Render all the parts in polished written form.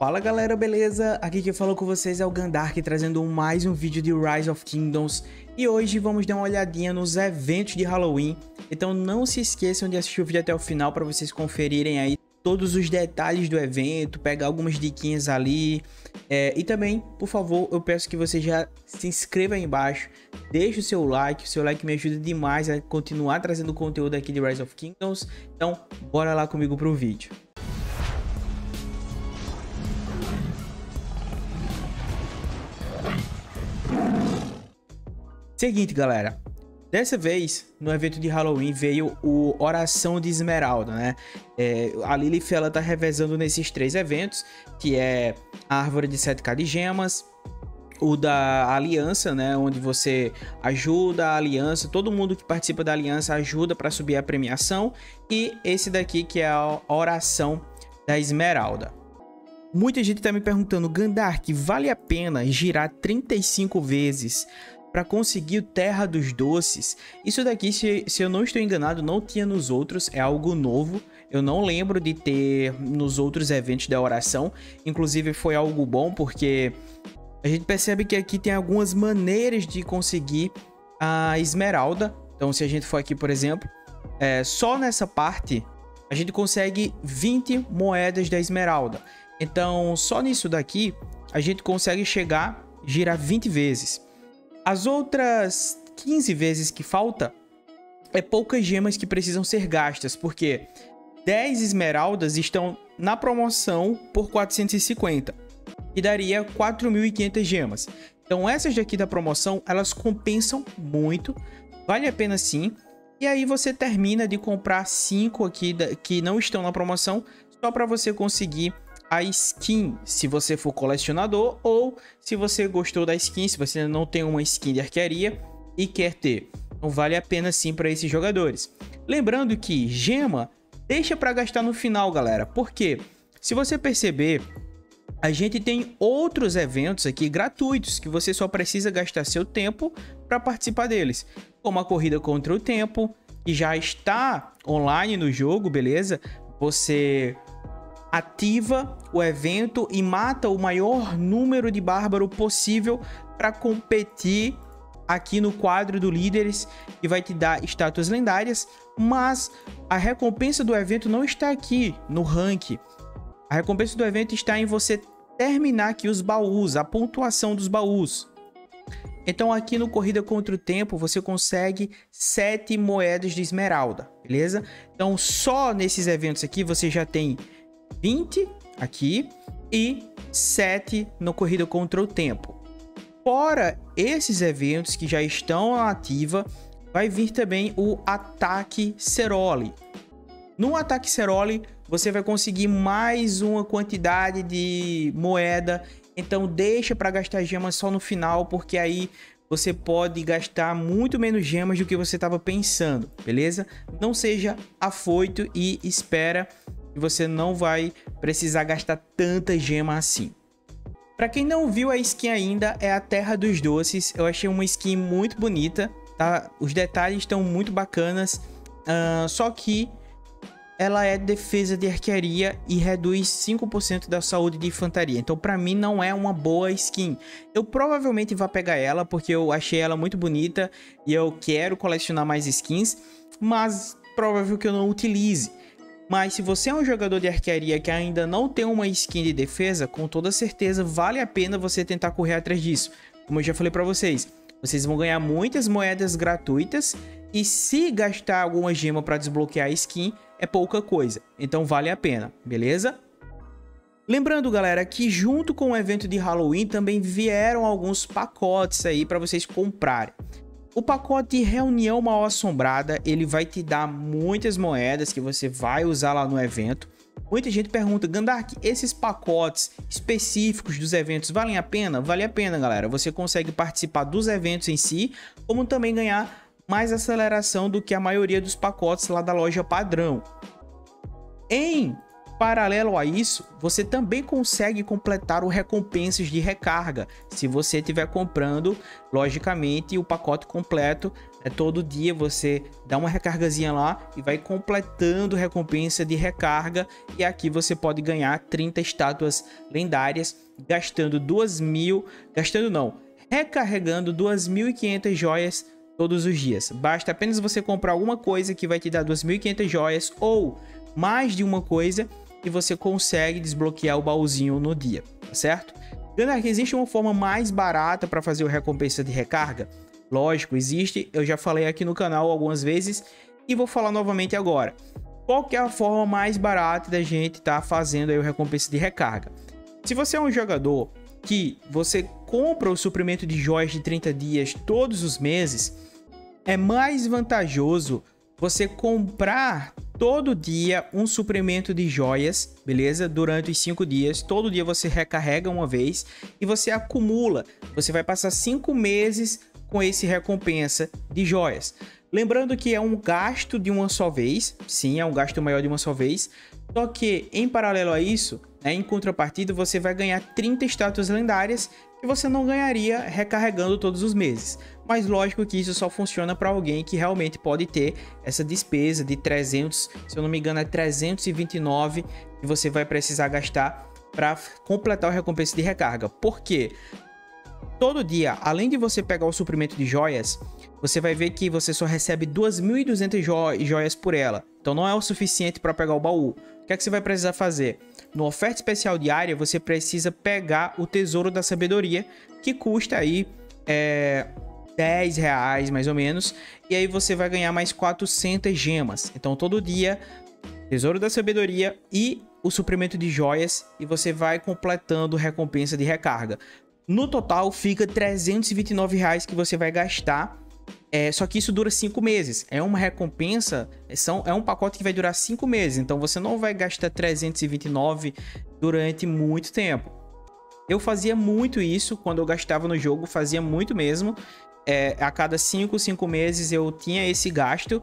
Fala galera, beleza? Aqui quem falou com vocês é o Gandark, trazendo mais um vídeo de Rise of Kingdoms. E hoje vamos dar uma olhadinha nos eventos de Halloween. Então não se esqueçam de assistir o vídeo até o final para vocês conferirem aí todos os detalhes do evento, pegar algumas diquinhas ali. E também, por favor, eu peço que você já se inscreva aí embaixo, deixe o seu like me ajuda demais a continuar trazendo conteúdo aqui de Rise of Kingdoms. Então bora lá comigo pro vídeo. Seguinte, galera, dessa vez no evento de Halloween veio o Oração de Esmeralda, né? A Lilith, ela tá revezando nesses três eventos, que é a Árvore de 7k de gemas, o da Aliança, né? Onde você ajuda a Aliança, todo mundo que participa da Aliança ajuda para subir a premiação, e esse daqui que é a Oração da Esmeralda. Muita gente tá me perguntando, Gandark, vale a pena girar 35 vezes para conseguir o Terra dos Doces? Isso daqui, se eu não estou enganado, não tinha nos outros, é algo novo. Eu não lembro de ter nos outros eventos da oração. Inclusive foi algo bom, porque a gente percebe que aqui tem algumas maneiras de conseguir a esmeralda. Então se a gente for aqui, por exemplo, só nessa parte a gente consegue 20 moedas da esmeralda. Então só nisso daqui a gente consegue girar 20 vezes. As outras 15 vezes que falta é poucas gemas que precisam ser gastas, porque 10 esmeraldas estão na promoção por 450, que daria 4.500 gemas. Então essas daqui da promoção, elas compensam muito, vale a pena sim. E aí você termina de comprar 5 aqui que não estão na promoção, só para você conseguir a skin, se você for colecionador, ou se você gostou da skin, se você não tem uma skin de arquearia e quer ter. Então vale a pena sim para esses jogadores. Lembrando que gema deixa para gastar no final, galera, porque se você perceber, a gente tem outros eventos aqui gratuitos que você só precisa gastar seu tempo para participar deles, como a corrida contra o tempo, que já está online no jogo, beleza? Você ativa o evento e mata o maior número de bárbaro possível para competir aqui no quadro do líderes, que vai te dar estátuas lendárias, mas a recompensa do evento não está aqui no rank. A recompensa do evento está em você terminar aqui os baús, a pontuação dos baús. Então aqui no Corrida contra o Tempo você consegue 7 moedas de esmeralda, beleza? Então só nesses eventos aqui você já tem 20 aqui e 7 no Corrida contra o Tempo. Fora esses eventos que já estão ativa, vai vir também o Ataque Ceroli. No Ataque Ceroli você vai conseguir mais uma quantidade de moeda, então deixa para gastar gemas só no final, porque aí você pode gastar muito menos gemas do que você estava pensando, beleza? Não seja afoito e espera, e você não vai precisar gastar tanta gema assim. Para quem não viu a skin ainda, é a Terra dos Doces. Eu achei uma skin muito bonita, tá? Os detalhes estão muito bacanas, só que ela é defesa de arquearia e reduz 5% da saúde de infantaria. Então para mim não é uma boa skin. Eu provavelmente vou pegar ela porque eu achei ela muito bonita e eu quero colecionar mais skins, mas provável que eu não utilize. Mas se você é um jogador de arquearia que ainda não tem uma skin de defesa, com toda certeza vale a pena você tentar correr atrás disso. Como eu já falei para vocês, vocês vão ganhar muitas moedas gratuitas e se gastar alguma gema para desbloquear a skin é pouca coisa. Então vale a pena, beleza? Lembrando, galera, que junto com o evento de Halloween também vieram alguns pacotes aí para vocês comprarem. O pacote de Reunião Mal Assombrada, ele vai te dar muitas moedas que você vai usar lá no evento. Muita gente pergunta, Gandark, esses pacotes específicos dos eventos valem a pena? Vale a pena, galera. Você consegue participar dos eventos em si, como também ganhar mais aceleração do que a maioria dos pacotes lá da loja padrão. Em Paralelo a isso, você também consegue completar o recompensas de recarga, se você estiver comprando, logicamente, o pacote completo. Todo dia você dá uma recargazinha lá e vai completando recompensa de recarga, e aqui você pode ganhar 30 estátuas lendárias, recarregando 2.500 joias todos os dias. Basta apenas você comprar alguma coisa que vai te dar 2.500 joias, ou mais de uma coisa, e você consegue desbloquear o baúzinho no dia, tá certo? Galera, existe uma forma mais barata para fazer o recompensa de recarga? Lógico, existe. Eu já falei aqui no canal algumas vezes e vou falar novamente agora. Qual que é a forma mais barata da gente estar fazendo aí o recompensa de recarga? Se você é um jogador que você compra o suprimento de joias de 30 dias todos os meses, é mais vantajoso você comprar todo dia um suprimento de joias, beleza? Durante os 5 dias, todo dia você recarrega uma vez e você acumula. Você vai passar 5 meses com esse recompensa de joias. Lembrando que é um gasto de uma só vez, sim, é um gasto maior de uma só vez, só que em paralelo a isso, em contrapartida, você vai ganhar 30 estátuas lendárias que você não ganharia recarregando todos os meses. Mas lógico que isso só funciona para alguém que realmente pode ter essa despesa de 300, se eu não me engano é 329 que você vai precisar gastar para completar o recompensa de recarga. Por quê? Todo dia, além de você pegar o suprimento de joias, você vai ver que você só recebe 2.200 joias por ela. Então não é o suficiente para pegar o baú. O que é que você vai precisar fazer? No oferta especial diária, você precisa pegar o Tesouro da Sabedoria, que custa aí R$10 mais ou menos. E aí você vai ganhar mais 400 gemas. Então todo dia, Tesouro da Sabedoria e o suprimento de joias, e você vai completando recompensa de recarga. No total fica R$329 que você vai gastar. Só que isso dura 5 meses. É uma recompensa, é um pacote que vai durar 5 meses. Então você não vai gastar 329 durante muito tempo. Eu fazia muito isso quando eu gastava no jogo, fazia muito mesmo. A cada 5 meses eu tinha esse gasto.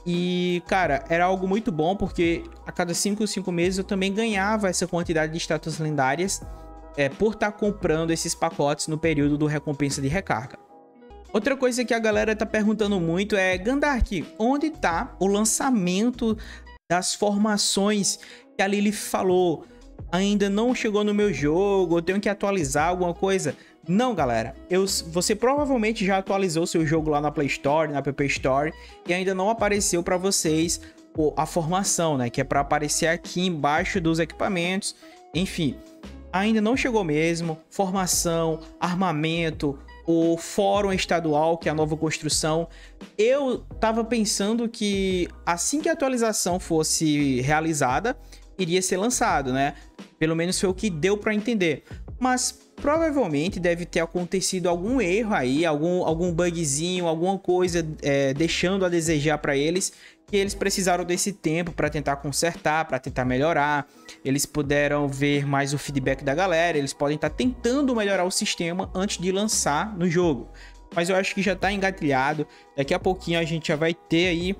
E, cara, era algo muito bom, porque a cada 5 meses eu também ganhava essa quantidade de estátuas lendárias por estar comprando esses pacotes no período do recompensa de recarga. Outra coisa que a galera tá perguntando muito é: Gandark, onde tá o lançamento das formações que a Lily falou? Ainda não chegou no meu jogo, eu tenho que atualizar alguma coisa? Não, galera, você provavelmente já atualizou seu jogo lá na Play Store, na App Store, e ainda não apareceu para vocês a formação, né? Que é para aparecer aqui embaixo dos equipamentos. Enfim, ainda não chegou mesmo. Formação, armamento, o fórum estadual, que é a nova construção. Eu tava pensando que assim que a atualização fosse realizada, iria ser lançado, né? Pelo menos foi o que deu para entender. Mas provavelmente deve ter acontecido algum erro aí, algum bugzinho, alguma coisa deixando a desejar para eles, que eles precisaram desse tempo para tentar consertar, para tentar melhorar. Eles puderam ver mais o feedback da galera, eles podem estar tentando melhorar o sistema antes de lançar no jogo. Mas eu acho que já está engatilhado. Daqui a pouquinho a gente já vai ter aí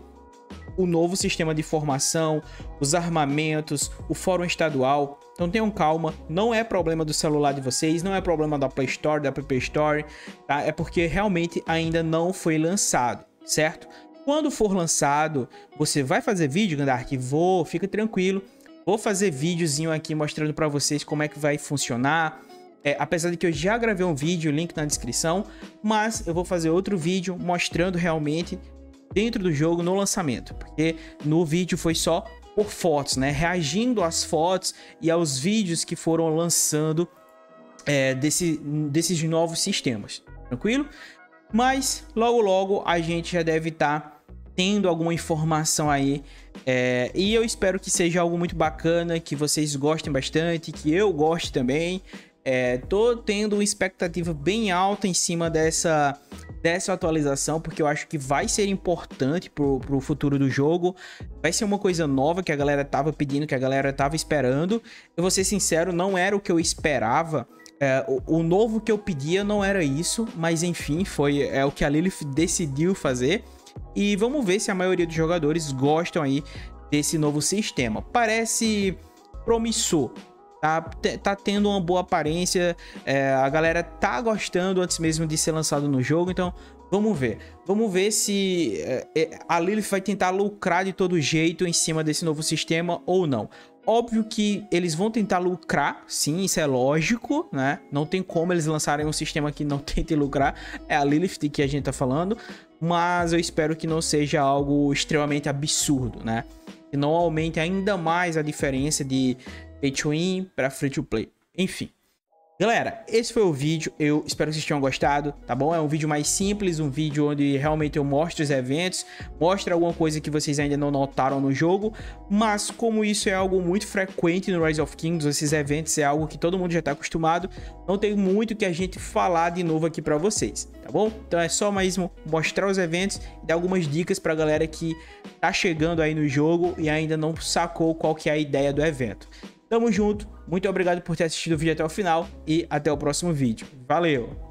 o novo sistema de formação, os armamentos, o fórum estadual. Então tenham calma, não é problema do celular de vocês, não é problema da Play Store, da App Store, tá? É porque realmente ainda não foi lançado, certo? Quando for lançado, você vai fazer vídeo, Gandark? Fica tranquilo. Vou fazer videozinho aqui mostrando para vocês como é que vai funcionar. Apesar de que eu já gravei um vídeo, link na descrição, mas eu vou fazer outro vídeo mostrando realmente dentro do jogo no lançamento, porque no vídeo foi só por fotos, né? Reagindo às fotos e aos vídeos que foram lançando desses novos sistemas, tranquilo? Mas logo a gente já deve estar tendo alguma informação aí, e eu espero que seja algo muito bacana, que vocês gostem bastante, que eu goste também. Tô tendo uma expectativa bem alta em cima dessa atualização, porque eu acho que vai ser importante pro futuro do jogo. Vai ser uma coisa nova que a galera tava pedindo, que a galera tava esperando. Eu vou ser sincero, não era o que eu esperava. O novo que eu pedia não era isso, mas enfim, é o que a Lilith decidiu fazer. E vamos ver se a maioria dos jogadores gostam aí desse novo sistema. Parece promissor. Tá tendo uma boa aparência, a galera tá gostando antes mesmo de ser lançado no jogo, então vamos ver. Vamos ver se a Lilith vai tentar lucrar de todo jeito em cima desse novo sistema ou não. Óbvio que eles vão tentar lucrar, sim, isso é lógico, né? Não tem como eles lançarem um sistema que não tente lucrar, é a Lilith de que a gente tá falando, mas eu espero que não seja algo extremamente absurdo, né? Que não aumente ainda mais a diferença de pay to win para free to play. Enfim. Galera, esse foi o vídeo, eu espero que vocês tenham gostado, tá bom? É um vídeo mais simples, um vídeo onde realmente eu mostro os eventos, mostro alguma coisa que vocês ainda não notaram no jogo, mas como isso é algo muito frequente no Rise of Kingdoms, esses eventos é algo que todo mundo já tá acostumado, não tem muito que a gente falar de novo aqui pra vocês, tá bom? Então é só mesmo mostrar os eventos e dar algumas dicas pra galera que tá chegando aí no jogo e ainda não sacou qual que é a ideia do evento. Tamo junto, muito obrigado por ter assistido o vídeo até o final e até o próximo vídeo. Valeu!